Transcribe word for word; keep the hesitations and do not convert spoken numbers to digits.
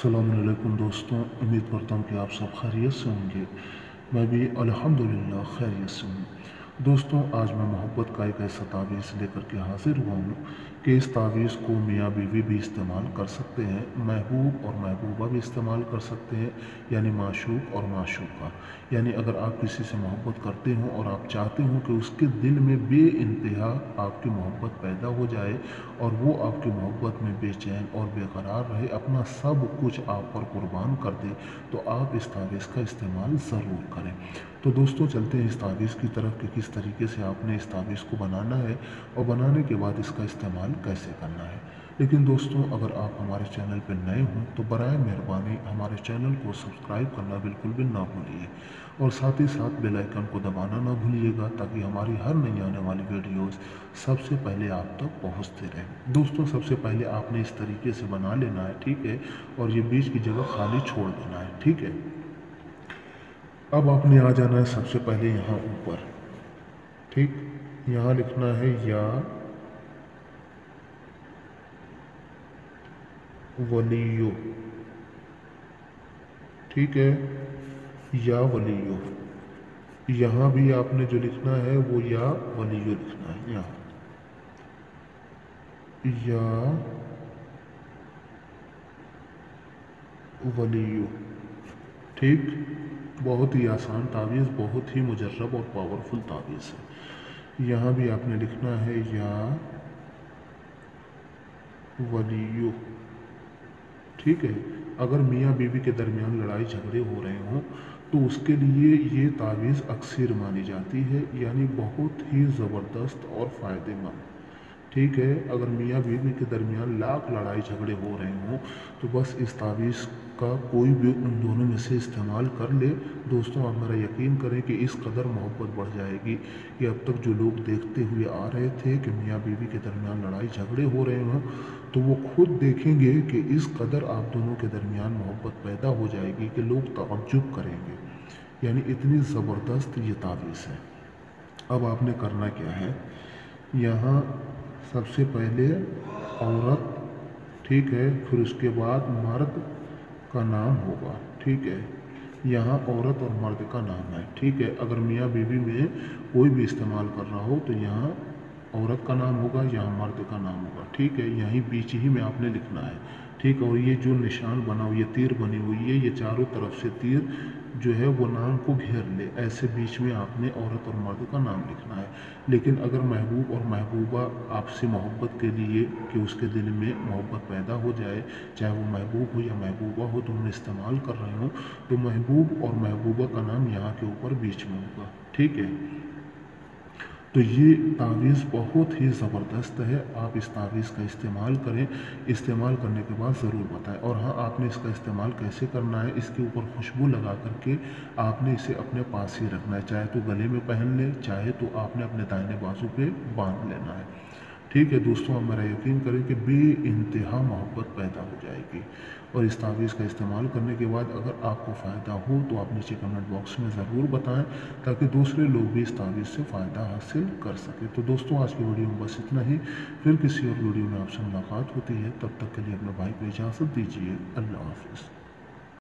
अस्सलाम वालेकुम दोस्तों, उम्मीद करता हूँ कि आप सब खैरियत से होंगे। मैं भी अल्हम्दुलिल्लाह खैरियत से हूँ। दोस्तों, आज मैं मोहब्बत का एक ऐसा तावीज़ लेकर के हाजिर हुआ हूँ कि इस तावीज़ को मियाँ बीवी भी इस्तेमाल कर सकते हैं, महबूब और महबूबा भी इस्तेमाल कर सकते हैं, यानी माशूक और माशूका। यानी अगर आप किसी से मोहब्बत करते हो और आप चाहते हो कि उसके दिल में बेइंतहा आपकी मोहब्बत पैदा हो जाए और वो आपकी मोहब्बत में बेचैन और बेकरार रहे, अपना सब कुछ आप पर कुर्बान कर दे, तो आप इस तावीज़ का इस्तेमाल ज़रूर करें। तो दोस्तों, चलते हैं इस तावीज़ की तरफ कि किस तरीके से आपने इस तावीज़ को बनाना है और बनाने के बाद इसका इस्तेमाल कैसे करना है। लेकिन दोस्तों, अगर आप हमारे चैनल पर नए हों तो बराए मेहरबानी हमारे चैनल को सब्सक्राइब करना बिल्कुल भी ना भूलिए और साथ ही साथ बेल आइकन को दबाना ना भूलिएगा, ताकि हमारी हर नई आने वाली वीडियोस सबसे पहले आप तक पहुंचते रहें। दोस्तों, सबसे पहले आपने इस तरीके से बना लेना है, ठीक है, और ये बीच की जगह खाली छोड़ देना है, ठीक है। अब आपने आ जाना है सबसे पहले यहाँ ऊपर, ठीक, यहाँ लिखना है या वलियो, ठीक है, या वलियो। यहाँ भी आपने जो लिखना है वो या वलियो लिखना है, यहाँ या वलियो, ठीक। बहुत ही आसान तावीज़, बहुत ही मुजर्रब और पावरफुल तावीज़ है। यहाँ भी आपने लिखना है या वलियो, ठीक है। अगर मियाँ बीवी के दरमियान लड़ाई झगड़े हो रहे हों तो उसके लिए ये तावीज़ अक्सर मानी जाती है, यानी बहुत ही ज़बरदस्त और फ़ायदेमंद, ठीक है। अगर मियाँ बीवी के दरमियान लाख लड़ाई झगड़े हो रहे हों तो बस इस तावीज़ का कोई भी उन दोनों में से इस्तेमाल कर ले। दोस्तों, आप मेरा यकीन करें कि इस कदर मोहब्बत बढ़ जाएगी कि अब तक जो लोग देखते हुए आ रहे थे कि मियाँ बीवी के दरमियान लड़ाई झगड़े हो रहे हों, तो वो खुद देखेंगे कि इस कदर आप दोनों के दरमियान मोहब्बत पैदा हो जाएगी कि लोग तअज्जुब करेंगे। यानी इतनी ज़बरदस्त ये तावीज़ है। अब आपने करना क्या है, यहाँ सबसे पहले औरत, ठीक है, फिर उसके बाद मर्द का नाम होगा, ठीक है। यहाँ औरत और मर्द का नाम है, ठीक है। अगर मियाँ बीवी में कोई भी इस्तेमाल कर रहा हो तो यहाँ औरत का नाम होगा, यहाँ मर्द का नाम होगा, ठीक है। यहीं बीच ही में आपने लिखना है, ठीक है। और ये जो निशान बना हुआ, ये तीर बनी हुई है, ये चारों तरफ से तीर जो है वो नाम को घेर ले, ऐसे बीच में आपने औरत और मर्द का नाम लिखना है। लेकिन अगर महबूब और महबूबा आपसे मोहब्बत के लिए कि उसके दिल में मोहब्बत पैदा हो जाए, चाहे वो महबूब हो या महबूबा हो, दोनों इस्तेमाल कर रहे हो, तो महबूब और महबूबा का नाम यहाँ के ऊपर बीच में होगा, ठीक है। तो ये तावीज़ बहुत ही ज़बरदस्त है, आप इस तावीज़ का इस्तेमाल करें। इस्तेमाल करने के बाद ज़रूर बताएं। और हाँ, आपने इसका इस्तेमाल कैसे करना है, इसके ऊपर खुशबू लगा करके आपने इसे अपने पास ही रखना है, चाहे तो गले में पहन ले, चाहे तो आपने अपने दाहिने बाजू पे बांध लेना है, ठीक है। दोस्तों, आप मेरा यकीन करें कि बेइंतहा मोहब्बत पैदा हो जाएगी। और इस तावीज़ का इस्तेमाल करने के बाद अगर आपको फ़ायदा हो तो आप नीचे कमेंट बॉक्स में ज़रूर बताएं, ताकि दूसरे लोग भी इस तावीज़ से फ़ायदा हासिल कर सकें। तो दोस्तों, आज की वीडियो में बस इतना ही। फिर किसी और वीडियो में आपसे मुलाकात होती है, तब तक के लिए अपने भाई को इजाज़त दीजिए। अल्लाह हाफ़िज़।